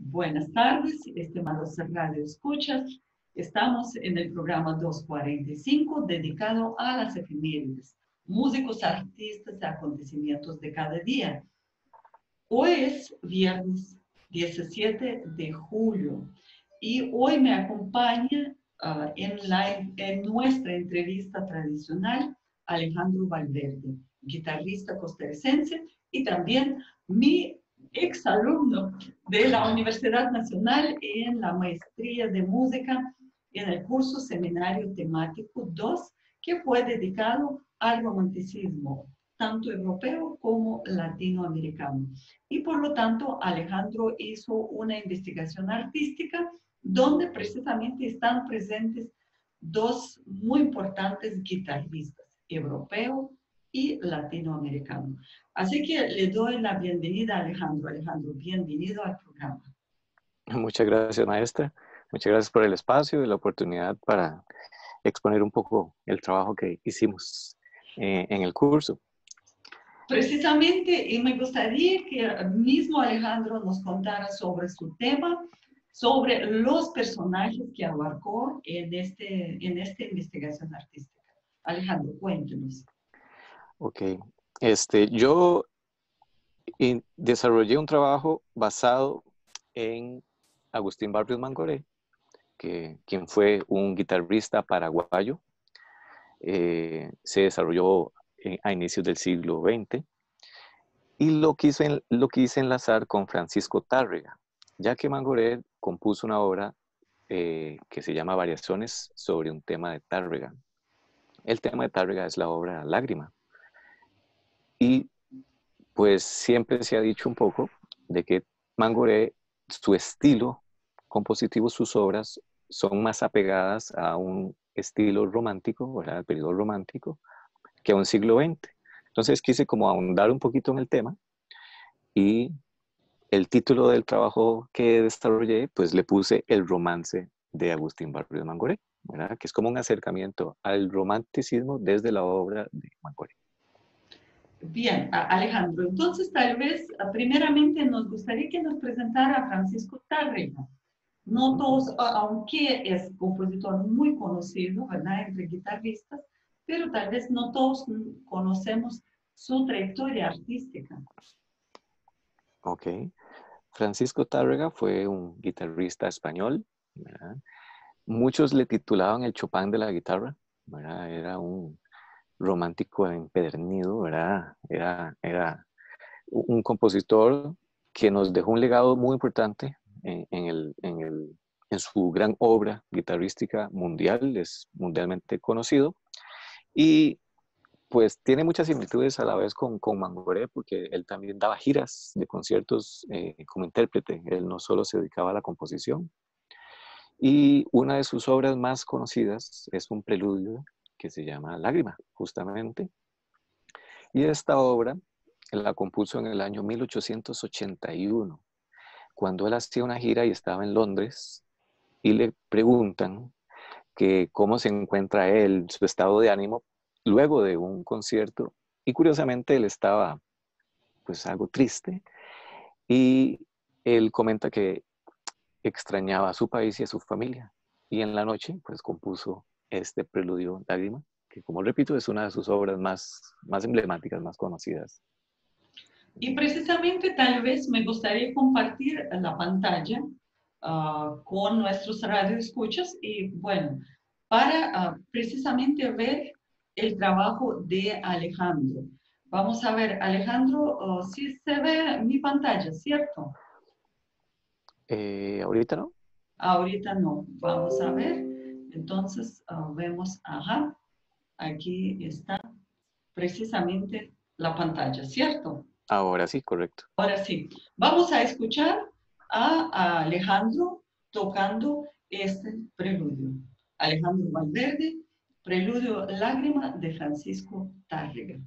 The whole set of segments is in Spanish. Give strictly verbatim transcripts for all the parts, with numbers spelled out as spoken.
Buenas tardes, estimados radio escuchas. Estamos en el programa doscientos cuarenta y cinco dedicado a las efemérides, músicos, artistas y acontecimientos de cada día. Hoy es viernes diecisiete de julio y hoy me acompaña uh, en, la, en nuestra entrevista tradicional Alejandro Valverde, guitarrista costarricense y también mi exalumno de la Universidad Nacional en la maestría de música en el curso Seminario Temático dos, que fue dedicado al romanticismo, tanto europeo como latinoamericano. Y por lo tanto, Alejandro hizo una investigación artística donde precisamente están presentes dos muy importantes guitarristas, europeo y latinoamericano. Así que le doy la bienvenida a Alejandro. Alejandro, bienvenido al programa. Muchas gracias, maestra. Muchas gracias por el espacio y la oportunidad para exponer un poco el trabajo que hicimos eh, en el curso. Precisamente, y me gustaría que mismo Alejandro nos contara sobre su tema, sobre los personajes que abarcó en, este, en esta investigación artística. Alejandro, cuéntenos. Ok. Este, yo desarrollé un trabajo basado en Agustín Barrios Mangoré, que, quien fue un guitarrista paraguayo. Eh, se desarrolló a inicios del siglo veinte, y lo quise, lo quise enlazar con Francisco Tárrega, ya que Mangoré compuso una obra eh, que se llama Variaciones sobre un tema de Tárrega. El tema de Tárrega es la obra Lágrima. Y pues siempre se ha dicho un poco de que Mangoré, su estilo compositivo, sus obras son más apegadas a un estilo romántico, ¿verdad? El periodo romántico, que a un siglo veinte. Entonces quise como ahondar un poquito en el tema, y el título del trabajo que desarrollé, pues le puse El romance de Agustín Barrios Mangoré, ¿verdad? Que es como un acercamiento al romanticismo desde la obra de Mangoré. Bien, Alejandro, entonces tal vez primeramente nos gustaría que nos presentara a Francisco Tárrega. No todos, aunque es compositor muy conocido, ¿verdad?, entre guitarristas, pero tal vez no todos conocemos su trayectoria artística. Ok. Francisco Tárrega fue un guitarrista español, ¿verdad? Muchos le titulaban el Chopin de la guitarra, ¿verdad? Era un romántico empedernido, ¿verdad? Era, era un compositor que nos dejó un legado muy importante en, en, el, en, el, en su gran obra guitarrística mundial, es mundialmente conocido, y pues tiene muchas similitudes a la vez con, con Mangoré, porque él también daba giras de conciertos eh, como intérprete. Él no solo se dedicaba a la composición. Y una de sus obras más conocidas es un preludio que se llama Lágrima, justamente. Y esta obra la compuso en el año mil ochocientos ochenta y uno, cuando él hacía una gira y estaba en Londres, y le preguntan que cómo se encuentra él, su estado de ánimo, luego de un concierto. Y curiosamente él estaba pues algo triste, y él comenta que extrañaba a su país y a su familia, y en la noche pues compuso este preludio Lágrima, que, como repito, es una de sus obras más, más emblemáticas, más conocidas. Y precisamente tal vez me gustaría compartir la pantalla uh, con nuestros radioescuchas y bueno, para uh, precisamente ver el trabajo de Alejandro. Vamos a ver, Alejandro, uh, sí se ve mi pantalla, ¿cierto? Eh, ¿Ahorita no? Ahorita no. Vamos a ver. Entonces, uh, vemos, ajá, aquí está precisamente la pantalla, ¿cierto? Ahora sí, correcto. Ahora sí, vamos a escuchar a, a Alejandro tocando este preludio. Alejandro Valverde, preludio Lágrima de Francisco Tárrega.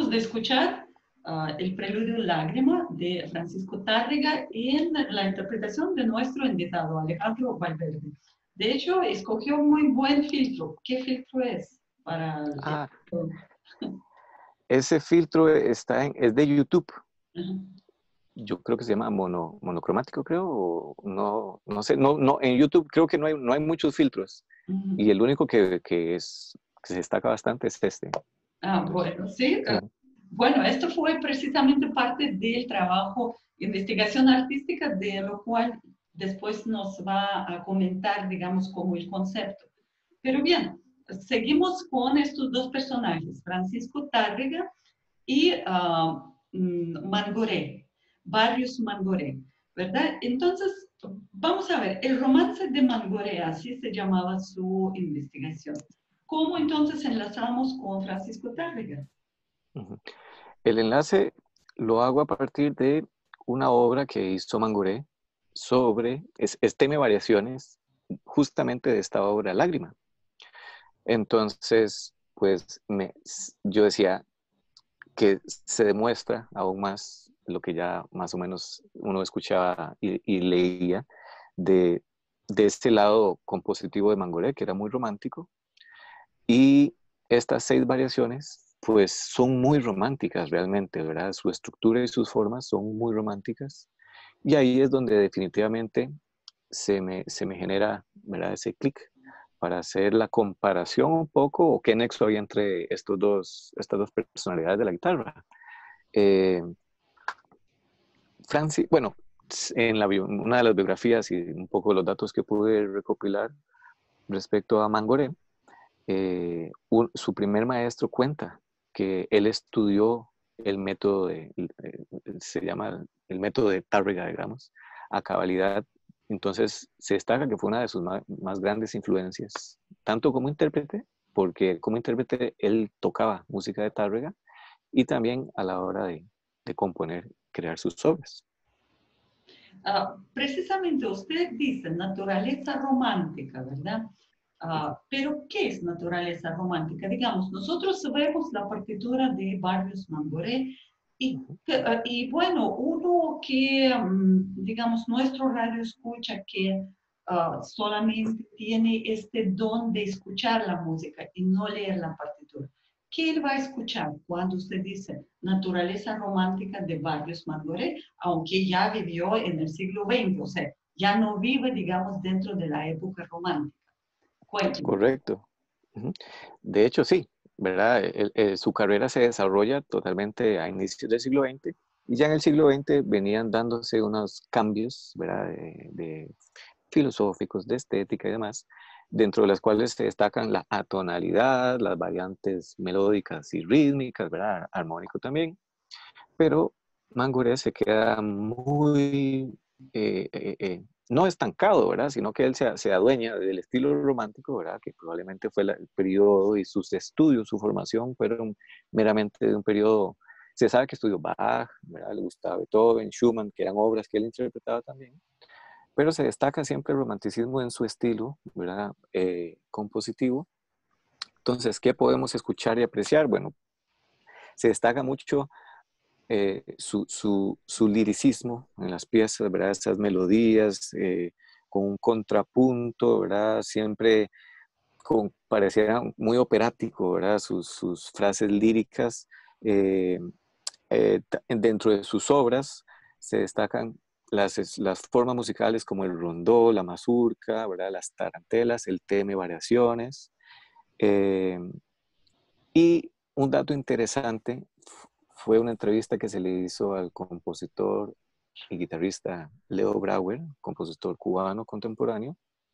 de escuchar uh, el preludio Lágrima de Francisco Tárrega en la interpretación de nuestro invitado Alejandro Valverde. De hecho, escogió muy buen filtro. ¿Qué filtro es para el... Ah, ese filtro está en, es de YouTube. Uh-huh. Yo creo que se llama mono, monocromático, creo, o no, no sé, no, no, en YouTube creo que no hay, no hay muchos filtros, Uh-huh. y el único que, que, es, que se destaca bastante es este. Ah, Entonces, bueno, sí. sí. Bueno, esto fue precisamente parte del trabajo de investigación artística, de lo cual después nos va a comentar, digamos, como el concepto. Pero bien, seguimos con estos dos personajes, Francisco Tárrega y uh, Mangoré, Barrios Mangoré, ¿verdad? Entonces, vamos a ver, el romance de Mangoré, así se llamaba su investigación. ¿Cómo entonces enlazamos con Francisco Tárrega? Uh-huh. El enlace lo hago a partir de una obra que hizo Mangoré sobre, es, es tema variaciones, justamente de esta obra Lágrima. Entonces, pues me, yo decía que se demuestra aún más lo que ya más o menos uno escuchaba y, y leía de, de este lado compositivo de Mangoré, que era muy romántico, y estas seis variaciones pues son muy románticas realmente, ¿verdad? Su estructura y sus formas son muy románticas, y ahí es donde definitivamente se me, se me genera, ¿verdad? Ese clic para hacer la comparación un poco, o qué nexo hay entre estos dos, estas dos personalidades de la guitarra. Eh, Francis, bueno, en la, una de las biografías y un poco los datos que pude recopilar respecto a Mangoré, eh, un, su primer maestro cuenta que él estudió el método de, eh, se llama el método de Tárrega, digamos, a cabalidad. Entonces se destaca que fue una de sus más, más grandes influencias, tanto como intérprete, porque como intérprete él tocaba música de Tárrega, y también a la hora de, de componer, crear sus obras. Uh, precisamente usted dice naturaleza romántica, ¿verdad? Uh, pero, ¿qué es naturaleza romántica? Digamos, nosotros vemos la partitura de Barrios Mangoré y, uh, y bueno, uno que, um, digamos, nuestro radio escucha que uh, solamente tiene este don de escuchar la música y no leer la partitura. ¿Qué él va a escuchar cuando usted dice naturaleza romántica de Barrios Mangoré, aunque ya vivió en el siglo veinte, o sea, ya no vive, digamos, dentro de la época romántica? Cuénteme. Correcto. De hecho, sí, ¿verdad? El, el, su carrera se desarrolla totalmente a inicios del siglo veinte, y ya en el siglo veinte venían dándose unos cambios, ¿verdad? De, de filosóficos, de estética y demás, dentro de las cuales se destacan la atonalidad, las variantes melódicas y rítmicas, ¿verdad? Armónico también, pero Mangoré se queda muy, eh, eh, eh, no estancado, ¿verdad? Sino que él se, se adueña del estilo romántico, ¿verdad? Que probablemente fue la, el periodo, y sus estudios, su formación fueron meramente de un periodo. Se sabe que estudió Bach, ¿verdad? Le gustaba Beethoven, Schumann, que eran obras que él interpretaba también, pero se destaca siempre el romanticismo en su estilo, ¿verdad? Eh, compositivo. Entonces, ¿qué podemos escuchar y apreciar? Bueno, se destaca mucho Eh, su, su, su liricismo en las piezas, ¿verdad? Esas melodías eh, con un contrapunto, ¿verdad? Siempre con, pareciera muy operático, ¿verdad? Sus, sus frases líricas. Eh, eh, dentro de sus obras se destacan las, las formas musicales como el rondó, la mazurca, ¿verdad? Las tarantelas, el tema y variaciones. Eh, y un dato interesante fue una entrevista que se le hizo al compositor y guitarrista Leo Brauer, compositor cubano contemporáneo,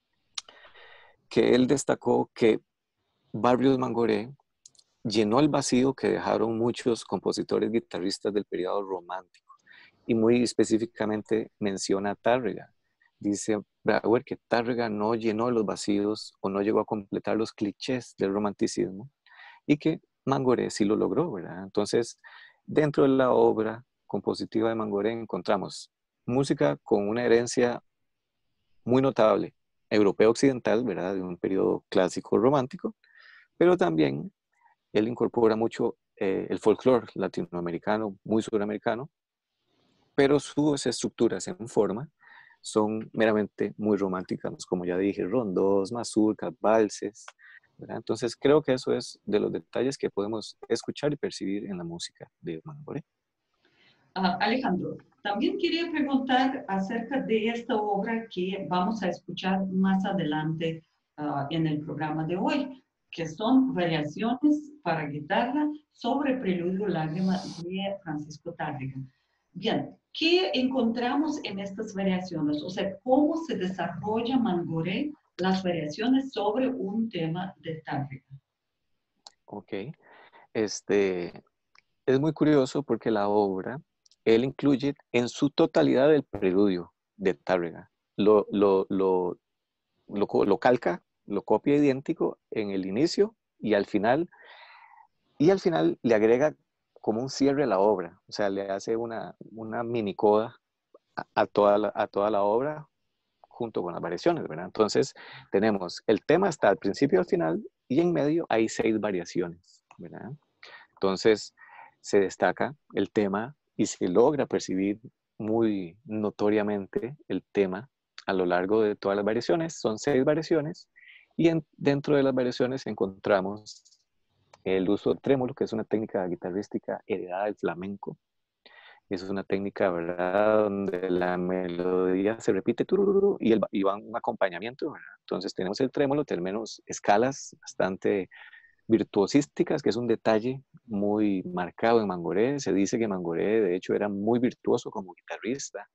que él destacó que Barrios Mangoré llenó el vacío que dejaron muchos compositores guitarristas del periodo romántico, y muy específicamente menciona a Tárrega. Dice Brauer que Tárrega no llenó los vacíos o no llegó a completar los clichés del romanticismo, y que Mangoré sí lo logró, ¿verdad? Entonces, dentro de la obra compositiva de Mangoré encontramos música con una herencia muy notable, europeo occidental, ¿verdad? De un periodo clásico romántico, pero también él incorpora mucho eh, el folclore latinoamericano, muy suramericano, pero sus estructuras en forma son meramente muy románticas, como ya dije, rondos, mazurcas, valses, ¿verdad? Entonces creo que eso es de los detalles que podemos escuchar y percibir en la música de Mangoré. Uh, Alejandro, también quería preguntar acerca de esta obra que vamos a escuchar más adelante uh, en el programa de hoy, que son variaciones para guitarra sobre Preludio Lágrima de Francisco Tárrega. Bien, ¿qué encontramos en estas variaciones? O sea, ¿cómo se desarrolla Mangoré las variaciones sobre un tema de Tárrega? Ok, este, es muy curioso porque la obra, él incluye en su totalidad el preludio de Tárrega. Lo, lo, lo, lo, lo calca, lo copia idéntico en el inicio y al final, y al final le agrega como un cierre a la obra, o sea, le hace una, una mini coda a, a, toda la, a toda la obra junto con las variaciones, ¿verdad? Entonces, tenemos el tema hasta el principio y al final, y en medio hay seis variaciones, ¿verdad? Entonces, se destaca el tema y se logra percibir muy notoriamente el tema a lo largo de todas las variaciones. Son seis variaciones y en, dentro de las variaciones encontramos el uso del trémolo, que es una técnica guitarrística heredada del flamenco. Es una técnica, ¿verdad?, donde la melodía se repite turururu, y, el, y va un acompañamiento, ¿verdad? Entonces tenemos el trémolo, tenemos escalas bastante virtuosísticas, que es un detalle muy marcado en Mangoré. Se dice que Mangoré, de hecho, era muy virtuoso como guitarrista.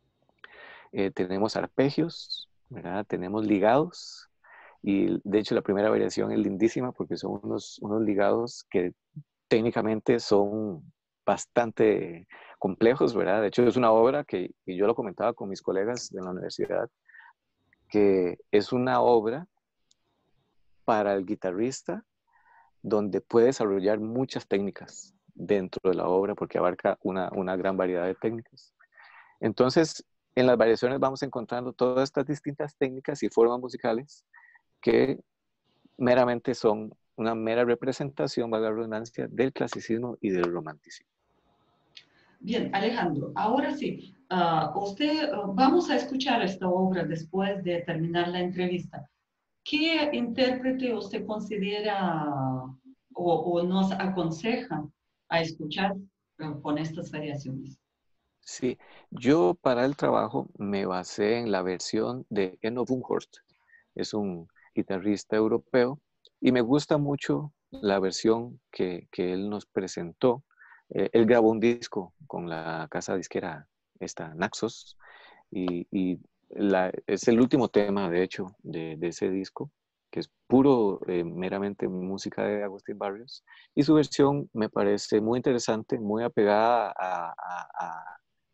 Eh, tenemos arpegios, ¿verdad? Tenemos ligados, y de hecho la primera variación es lindísima porque son unos, unos ligados que técnicamente son bastante complejos, ¿verdad? De hecho, es una obra que, y yo lo comentaba con mis colegas de la universidad, que es una obra para el guitarrista donde puede desarrollar muchas técnicas dentro de la obra porque abarca una, una gran variedad de técnicas. Entonces, en las variaciones vamos encontrando todas estas distintas técnicas y formas musicales que meramente son una mera representación, valga la redundancia, del clasicismo y del romanticismo. Bien, Alejandro, ahora sí, uh, usted, uh, vamos a escuchar esta obra después de terminar la entrevista. ¿Qué intérprete usted considera o, o nos aconseja a escuchar uh, con estas variaciones? Sí, yo para el trabajo me basé en la versión de Enno Bunghorst. Es un guitarrista europeo y me gusta mucho la versión que, que él nos presentó. Eh, él grabó un disco con la casa disquera esta Naxos y, y la, es el último tema, de hecho, de, de ese disco, que es puro, eh, meramente música de Agustín Barrios. Y su versión me parece muy interesante, muy apegada a, a, a,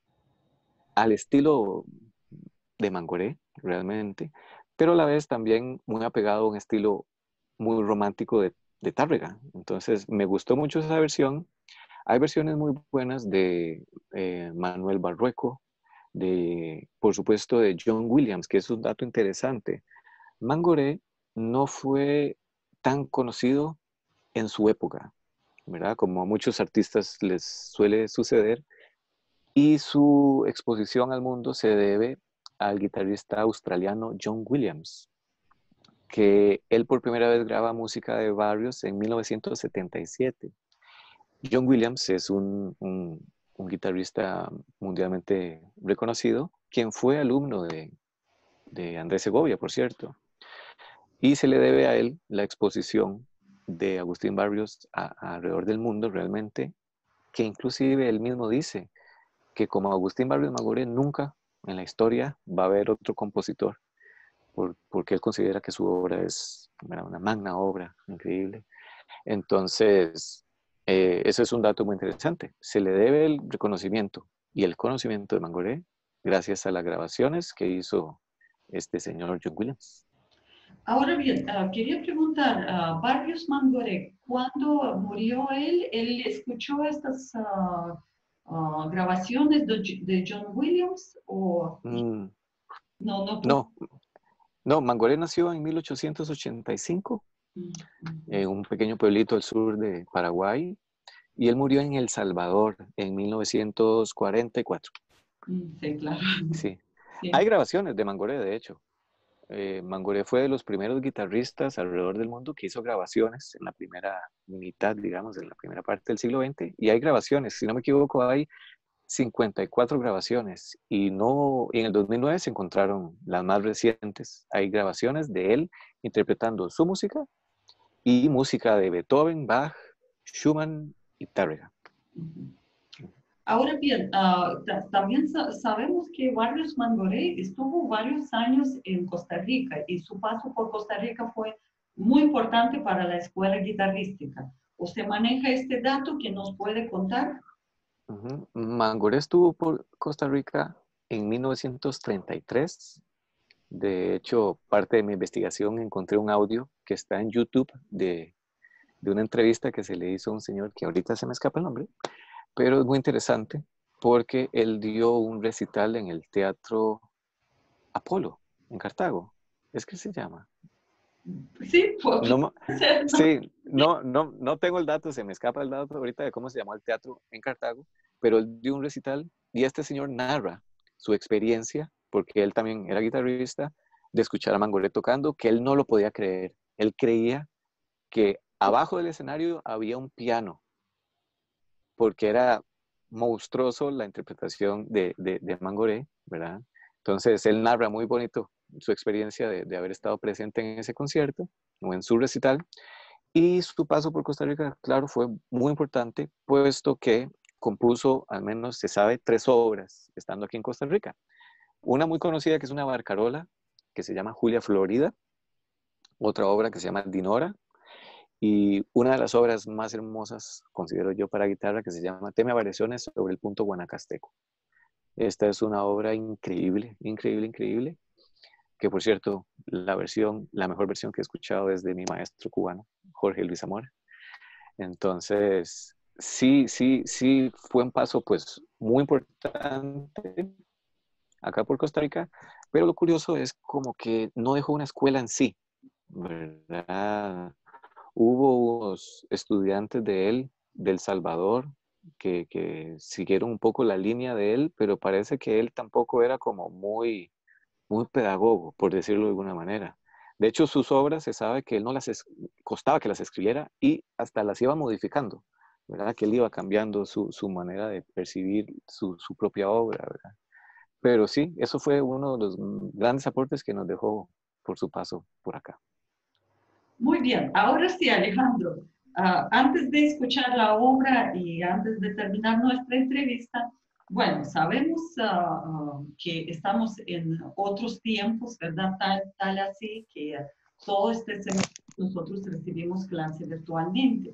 al estilo de Mangoré, realmente, pero a la vez también muy apegado a un estilo muy romántico de, de Tárrega. Entonces, me gustó mucho esa versión. Hay versiones muy buenas de eh, Manuel Barrueco, de, por supuesto, de John Williams, que es un dato interesante. Mangoré no fue tan conocido en su época, ¿verdad? Como a muchos artistas les suele suceder, y su exposición al mundo se debe al guitarrista australiano John Williams, que él por primera vez graba música de Barrios en mil novecientos setenta y siete. John Williams es un, un, un guitarrista mundialmente reconocido, quien fue alumno de, de Andrés Segovia, por cierto, y se le debe a él la exposición de Agustín Barrios a, a alrededor del mundo realmente, que inclusive él mismo dice que como Agustín Barrios Mangoré nunca en la historia va a haber otro compositor, por, porque él considera que su obra es bueno, una magna obra, increíble. Entonces, eh, eso es un dato muy interesante. Se le debe el reconocimiento y el conocimiento de Mangoré gracias a las grabaciones que hizo este señor John Williams. Ahora bien, uh, quería preguntar, uh, Barrios Mangoré, ¿cuándo murió él? ¿Él escuchó estas uh, uh, grabaciones de, de John Williams o Mm, no? No pudo. no, no, Mangoré nació en mil ochocientos ochenta y cinco Mm, mm, en un pequeño pueblito al sur de Paraguay. y él murió en El Salvador en mil novecientos cuarenta y cuatro. Mm, sí, claro. Sí. Sí. Hay grabaciones de Mangoré, de hecho. Eh, Mangoré fue de los primeros guitarristas alrededor del mundo que hizo grabaciones en la primera mitad, digamos, en la primera parte del siglo veinte. Y hay grabaciones, si no me equivoco, hay cincuenta y cuatro grabaciones. Y no, en el dos mil nueve se encontraron las más recientes. Hay grabaciones de él interpretando su música y música de Beethoven, Bach, Schumann y Tárrega. Ujú. Ahora bien, ah, ta- también sa- sabemos que Barrios Mangoré estuvo varios años en Costa Rica y su paso por Costa Rica fue muy importante para la escuela guitarrística. ¿Usted maneja este dato que nos puede contar? Ujú. Mangoré estuvo por Costa Rica en mil novecientos treinta y tres. De hecho, parte de mi investigación encontré un audio que está en YouTube de, de una entrevista que se le hizo a un señor que ahorita se me escapa el nombre, pero es muy interesante porque él dio un recital en el Teatro Apolo, en Cartago. Es que se llama. Sí, puede No, mo- ser, ¿no? sí, no, no, no tengo el dato, se me escapa el dato ahorita de cómo se llamó el teatro en Cartago, pero él dio un recital y este señor narra su experiencia, porque él también era guitarrista, de escuchar a Mangoré tocando, que él no lo podía creer. Él creía que abajo del escenario había un piano, porque era monstruoso la interpretación de, de, de Mangoré, ¿verdad? Entonces él narra muy bonito su experiencia de, de haber estado presente en ese concierto o en su recital. Y su paso por Costa Rica, claro, fue muy importante, puesto que compuso, al menos se sabe, tres obras estando aquí en Costa Rica. Una muy conocida que es una barcarola, que se llama Julia Florida, otra obra que se llama Dinora, y una de las obras más hermosas, considero yo, para guitarra, que se llama Teme Variaciones sobre el punto guanacasteco. Esta es una obra increíble, increíble, increíble, que por cierto, la versión, la mejor versión que he escuchado es de mi maestro cubano, Jorge Luis Amor. Entonces, sí, sí, sí fue un paso pues muy importante acá por Costa Rica, pero lo curioso es como que no dejó una escuela en sí, ¿verdad? Hubo unos estudiantes de él, del Salvador, que, que siguieron un poco la línea de él, pero parece que él tampoco era como muy, muy pedagogo, por decirlo de alguna manera. De hecho, sus obras se sabe que él no las es, costaba que las escribiera y hasta las iba modificando, ¿verdad? Que él iba cambiando su, su manera de percibir su, su propia obra, ¿verdad? Pero sí, eso fue uno de los grandes aportes que nos dejó por su paso por acá. Muy bien, ahora sí, Alejandro, ah, antes de escuchar la obra y antes de terminar nuestra entrevista, bueno, sabemos ah, ah, que estamos en otros tiempos, ¿verdad? Tal, tal así que todo este semestre nosotros recibimos clase virtualmente.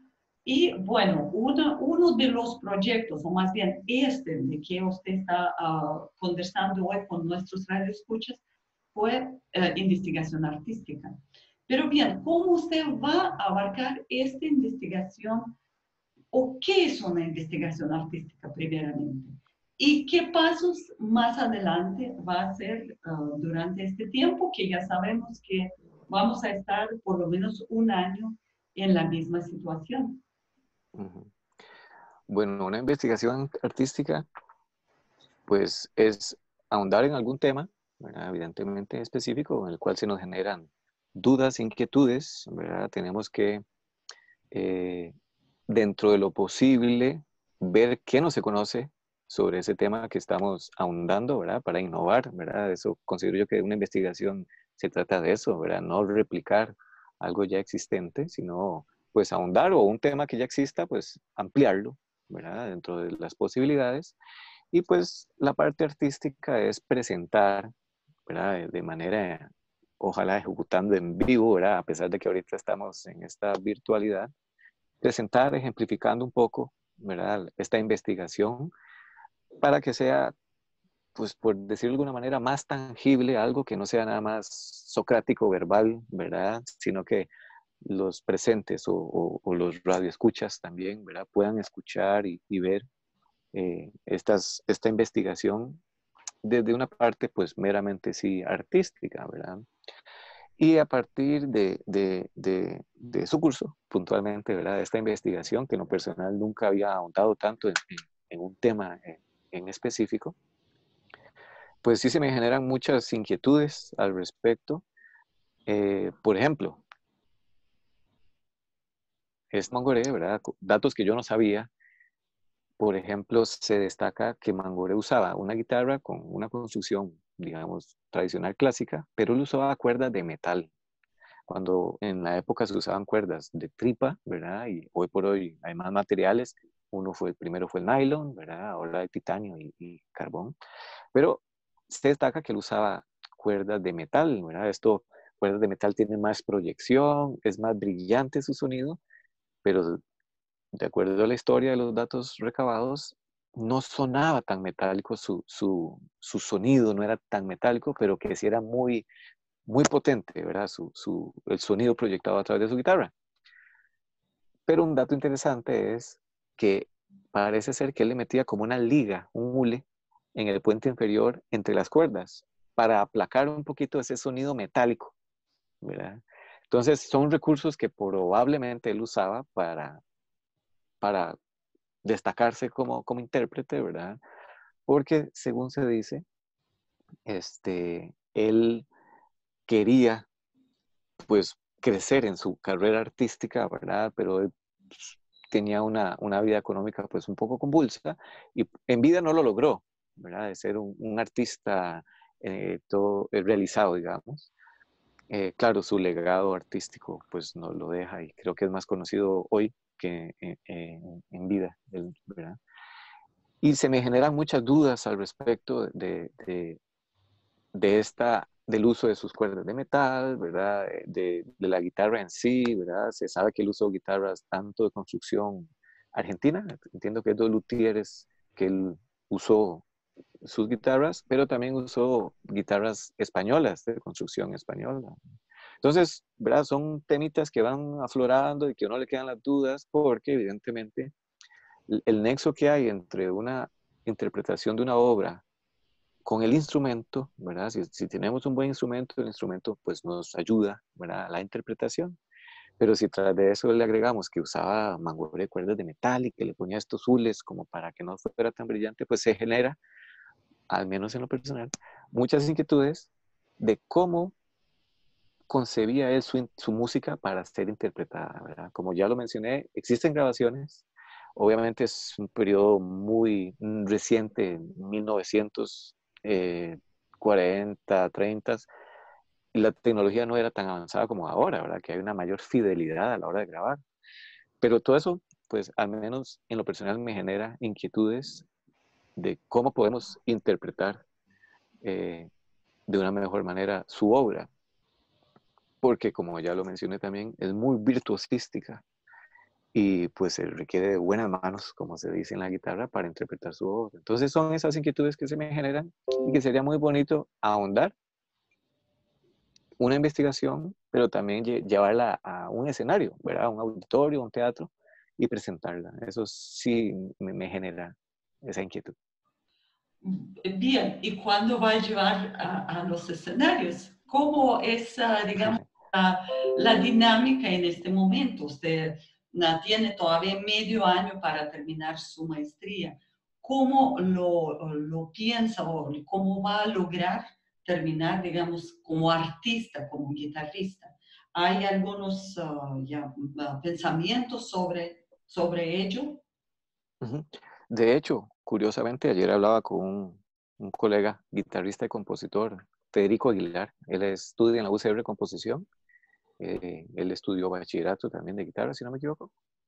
Y bueno, uno, uno de los proyectos, o más bien este de que usted está ah, conversando hoy con nuestros radioescuchas, fue eh, investigación artística. Pero bien, ¿cómo usted va a abarcar esta investigación o qué es una investigación artística primeramente? ¿Y qué pasos más adelante va a hacer uh, durante este tiempo que ya sabemos que vamos a estar por lo menos un año en la misma situación? Ujú. Bueno, una investigación artística, pues es ahondar en algún tema, ¿verdad? Evidentemente específico, en el cual se nos generan dudas, inquietudes, ¿verdad? Tenemos que, eh, dentro de lo posible, ver qué no se conoce sobre ese tema que estamos ahondando, ¿verdad? Para innovar, ¿verdad? Eso considero yo que una investigación se trata de eso, ¿verdad? No replicar algo ya existente, sino pues ahondar o un tema que ya exista, pues ampliarlo, ¿verdad? Dentro de las posibilidades. Y pues la parte artística es presentar, ¿verdad? De, de manera, ojalá ejecutando en vivo, ¿verdad? A pesar de que ahorita estamos en esta virtualidad, presentar ejemplificando un poco, ¿verdad? Esta investigación para que sea, pues por decirlo de alguna manera, más tangible, algo que no sea nada más socrático, verbal, ¿verdad? Sino que los presentes o, o, o los radioescuchas también, ¿verdad? Puedan escuchar y, y ver eh, estas, esta investigación desde una parte, pues meramente sí artística, ¿verdad? Y a partir de, de, de, de su curso, puntualmente, ¿verdad? De esta investigación, que en lo personal nunca había ahondado tanto en, en, en un tema en, en específico, pues sí se me generan muchas inquietudes al respecto. Eh, por ejemplo, es Mangoré, ¿verdad? Datos que yo no sabía. Por ejemplo, se destaca que Mangoré usaba una guitarra con una construcción, digamos, tradicional clásica, pero él usaba cuerdas de metal. Cuando en la época se usaban cuerdas de tripa, ¿verdad? Y hoy por hoy hay más materiales. Uno fue, el primero fue el nylon, ¿verdad? Ahora el titanio y, y carbón. Pero se destaca que él usaba cuerdas de metal, ¿verdad? Esto, cuerdas de metal tienen más proyección, es más brillante su sonido, pero de acuerdo a la historia de los datos recabados, no sonaba tan metálico su, su, su sonido, no era tan metálico, pero que sí era muy, muy potente, ¿verdad? Su, su, el sonido proyectado a través de su guitarra. Pero un dato interesante es que parece ser que él le metía como una liga, un hule, en el puente inferior entre las cuerdas para aplacar un poquito ese sonido metálico, ¿verdad? Entonces son recursos que probablemente él usaba para, para destacarse como, como intérprete, ¿verdad? Porque según se dice, este, él quería pues crecer en su carrera artística, ¿verdad? Pero él pues, tenía una, una vida económica pues un poco convulsa y en vida no lo logró, ¿verdad? De ser un, un artista eh, todo eh, realizado, digamos. Eh, claro, su legado artístico pues no lo deja y creo que es más conocido hoy que eh, eh, en vida, ¿verdad? Y se me generan muchas dudas al respecto de, de, de esta, del uso de sus cuerdas de metal, ¿verdad? De, de, la guitarra en sí, ¿verdad? Se sabe que él usó guitarras tanto de construcción argentina, entiendo que es dos luthieres que él usó sus guitarras, pero también usó guitarras españolas, de construcción española. Entonces, ¿verdad? Son temitas que van aflorando y que no le quedan las dudas porque evidentemente el nexo que hay entre una interpretación de una obra con el instrumento, ¿verdad? Si, si tenemos un buen instrumento, el instrumento pues nos ayuda, ¿verdad? A la interpretación. Pero si tras de eso le agregamos que usaba Mangoré cuerdas de metal y que le ponía estos hules como para que no fuera tan brillante, pues se genera, al menos en lo personal, muchas inquietudes de cómo concebía él su, su música para ser interpretada, ¿verdad? Como ya lo mencioné, existen grabaciones. Obviamente es un periodo muy reciente, mil novecientos cuarenta, treinta, y la tecnología no era tan avanzada como ahora, ¿verdad? Que hay una mayor fidelidad a la hora de grabar. Pero todo eso, pues al menos en lo personal me genera inquietudes de cómo podemos interpretar eh, de una mejor manera su obra, porque como ya lo mencioné también, es muy virtuosística y pues se requiere de buenas manos, como se dice en la guitarra, para interpretar su obra. Entonces son esas inquietudes que se me generan y que sería muy bonito ahondar una investigación, pero también llevarla a un escenario, ¿verdad? A un auditorio, a un teatro y presentarla. Eso sí me, me genera esa inquietud. Bien, ¿y cuándo va a llevar a, a los escenarios? ¿Cómo es, uh, digamos, la, la dinámica en este momento? Usted uh, tiene todavía medio año para terminar su maestría. ¿Cómo lo, lo piensa o cómo va a lograr terminar, digamos, como artista, como guitarrista? ¿Hay algunos uh, ya, uh, pensamientos sobre, sobre ello? Uh-huh. De hecho, curiosamente, ayer hablaba con un, un colega, guitarrista y compositor, Federico Aguilar. Él estudia en la U C R Composición. Eh, él estudió bachillerato también de guitarra, si no me equivoco.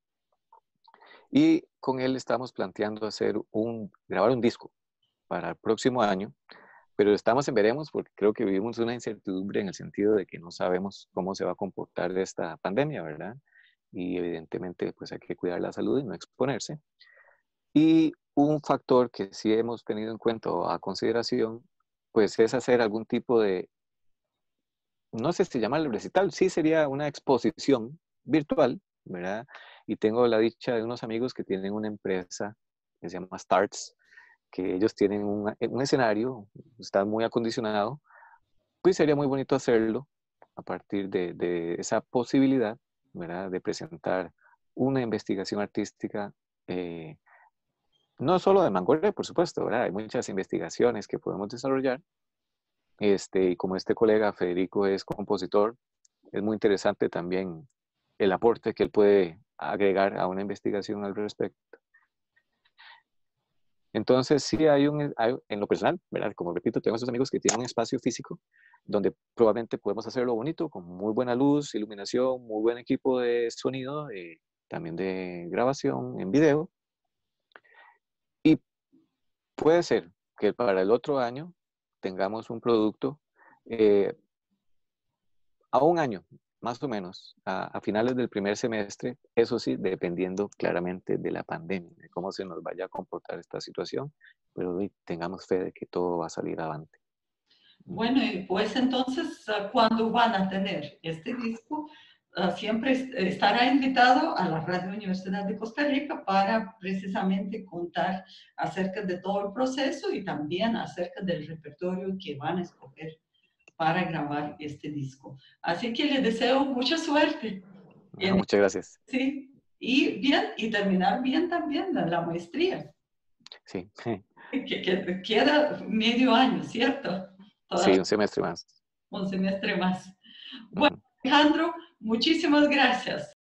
Y con él estamos planteando hacer un, grabar un disco para el próximo año, pero estamos en veremos porque creo que vivimos una incertidumbre en el sentido de que no sabemos cómo se va a comportar esta pandemia, ¿verdad? Y evidentemente pues hay que cuidar la salud y no exponerse. Y un factor que sí hemos tenido en cuenta o a consideración, pues es hacer algún tipo de, no sé si llamarlo recital, sí sería una exposición virtual, ¿verdad? Y tengo la dicha de unos amigos que tienen una empresa que se llama Starts, que ellos tienen un, un escenario, está muy acondicionado, pues sería muy bonito hacerlo a partir de, de esa posibilidad, ¿verdad?, de presentar una investigación artística, eh, no solo de Mangoré, por supuesto, ¿verdad? Hay muchas investigaciones que podemos desarrollar. Este, y como este colega Federico es compositor, es muy interesante también el aporte que él puede agregar a una investigación al respecto. Entonces, sí hay un, hay, en lo personal, ¿verdad? Como repito, tengo esos amigos que tienen un espacio físico donde probablemente podemos hacerlo bonito, con muy buena luz, iluminación, muy buen equipo de sonido, eh, también de grabación en video. Y puede ser que para el otro año tengamos un producto eh, a un año, más o menos, a, a finales del primer semestre, eso sí, dependiendo claramente de la pandemia, de cómo se nos vaya a comportar esta situación, pero hoy tengamos fe de que todo va a salir adelante. Bueno, y pues entonces, cuando van a tener este disco, siempre estará invitado a la Radio Universidad de Costa Rica para precisamente contar acerca de todo el proceso y también acerca del repertorio que van a escoger para grabar este disco. Así que le deseo mucha suerte. Ah, muchas gracias. Sí, y bien, y terminar bien también la, la maestría. Sí. Que, que queda medio año, ¿cierto? Sí, un semestre más. Un semestre más. Bueno, Uh-huh. Alejandro, muchísimas gracias.